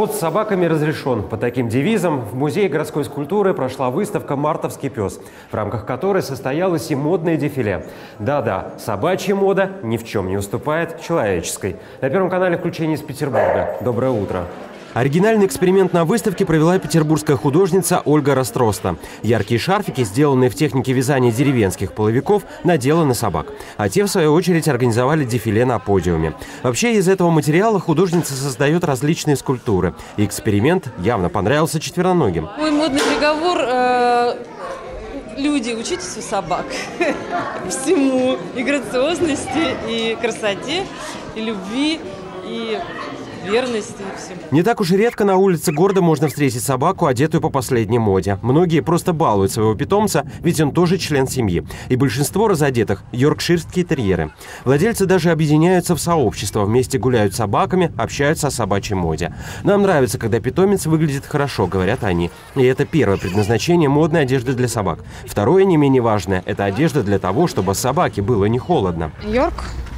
Ход с собаками разрешен. Под таким девизом в Музее городской скульптуры прошла выставка «Мартовский пес», в рамках которой состоялось и модное дефиле. Да-да, собачья мода ни в чем не уступает человеческой. На Первом канале включение из Петербурга. Доброе утро. Оригинальный эксперимент на выставке провела петербургская художница Ольга Ростроста. Яркие шарфики, сделанные в технике вязания деревенских половиков, надела на собак. А те, в свою очередь, организовали дефиле на подиуме. Вообще, из этого материала художница создает различные скульптуры. И эксперимент явно понравился четвероногим. Мой модный приговор люди, учитесь у собак всему. И грациозности, и красоте, и любви, и верности, и всему. Не так уж и редко на улице города можно встретить собаку, одетую по последней моде. Многие просто балуют своего питомца, ведь он тоже член семьи. И большинство разодетых – йоркширские терьеры. Владельцы даже объединяются в сообщество, вместе гуляют с собаками, общаются о собачьей моде. Нам нравится, когда питомец выглядит хорошо, говорят они. И это первое предназначение модной одежды для собак. Второе, не менее важное – это одежда для того, чтобы собаке было не холодно. Йорк.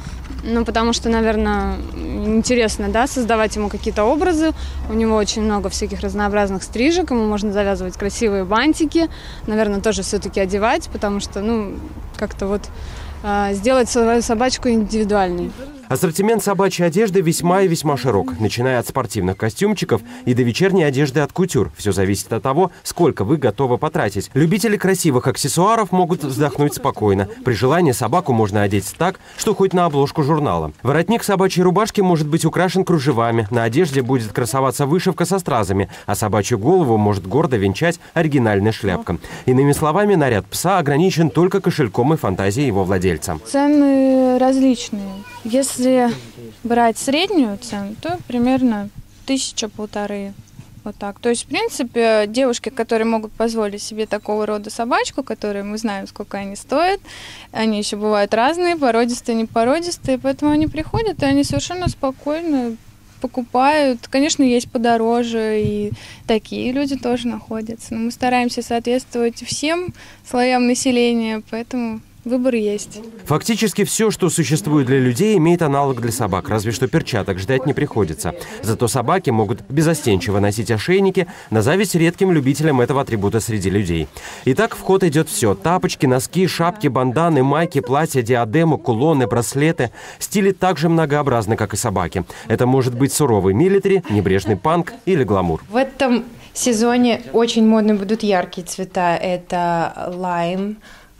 Потому что, наверное, интересно, да, создавать ему какие-то образы. У него очень много всяких разнообразных стрижек, ему можно завязывать красивые бантики. Наверное, тоже все-таки одевать, потому что, как-то вот сделать свою собачку индивидуальной. Ассортимент собачьей одежды весьма и весьма широк, начиная от спортивных костюмчиков и до вечерней одежды от кутюр. Все зависит от того, сколько вы готовы потратить. Любители красивых аксессуаров могут вздохнуть спокойно. При желании собаку можно одеть так, что хоть на обложку журнала. Воротник собачьей рубашки может быть украшен кружевами, на одежде будет красоваться вышивка со стразами, а собачью голову может гордо венчать оригинальная шляпка. Иными словами, наряд пса ограничен только кошельком и фантазией его владельца. Цены различные. Если брать среднюю цену, то примерно 1000-1500. Вот так. То есть, в принципе, девушки, которые могут позволить себе такого рода собачку, которые мы знаем, сколько они стоят, они еще бывают разные, породистые, непородистые, поэтому они приходят, и они совершенно спокойно покупают. Конечно, есть подороже, и такие люди тоже находятся. Но мы стараемся соответствовать всем слоям населения, поэтому выбор есть. Фактически все, что существует для людей, имеет аналог для собак, разве что перчаток ждать не приходится. Зато собаки могут безостенчиво носить ошейники, на зависть редким любителям этого атрибута среди людей. Итак, в ход идет все. Тапочки, носки, шапки, банданы, майки, платья, диадемы, кулоны, браслеты. Стили так же многообразны, как и собаки. Это может быть суровый милитари, небрежный панк или гламур. В этом сезоне очень модны будут яркие цвета. Это лайм,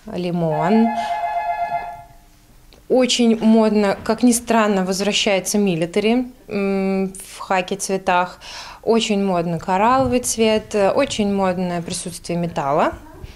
лимон. Очень модно, как ни странно, возвращается милитари в хаки цветах. Очень модно коралловый цвет, очень модное присутствие металла.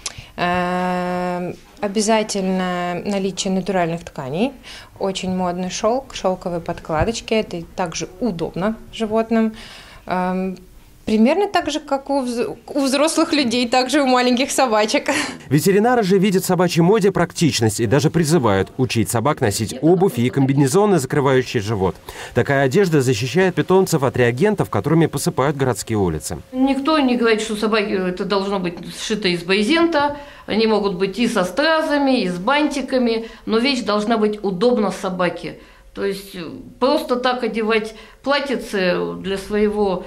Обязательно наличие натуральных тканей. Очень модный шелк, шелковые подкладочки. Это также удобно животным. Примерно так же, как у взрослых людей, так же у маленьких собачек. Ветеринары же видят в собачьей моде практичность и даже призывают учить собак носить обувь и комбинезоны, закрывающие живот. Такая одежда защищает питомцев от реагентов, которыми посыпают городские улицы. Никто не говорит, что собаки это должно быть сшито из брезента. Они могут быть и со стразами, и с бантиками, но вещь должна быть удобна собаке. То есть просто так одевать платьице для своего...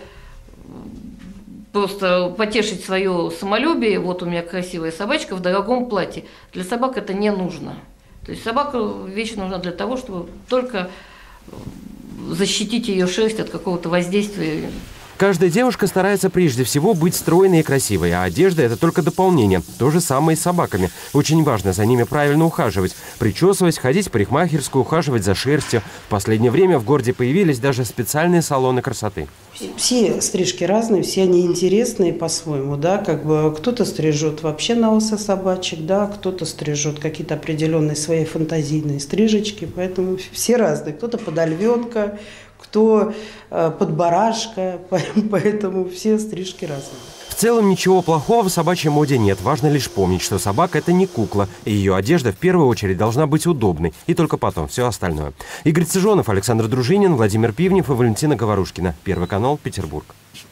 Просто потешить свое самолюбие. Вот у меня красивая собачка в дорогом платье. Для собак это не нужно. То есть собака вещь нужна для того, чтобы только защитить ее шерсть от какого-то воздействия. Каждая девушка старается прежде всего быть стройной и красивой, а одежда – это только дополнение. То же самое и с собаками. Очень важно за ними правильно ухаживать, причесывать, ходить в парикмахерскую, ухаживать за шерстью. В последнее время в городе появились даже специальные салоны красоты. Все стрижки разные, все они интересные по-своему, да, кто-то стрижет вообще на лысо собачек, да, кто-то стрижет какие-то определенные свои фантазийные стрижечки, поэтому все разные, кто-то под львенка, кто под барашка, поэтому все стрижки разные. В целом ничего плохого в собачьей моде нет. Важно лишь помнить, что собака – это не кукла, и ее одежда в первую очередь должна быть удобной, и только потом все остальное. Игорь Цежонов, Александр Дружинин, Владимир Пивнев и Валентина Говорушкина. Первый канал, Петербург.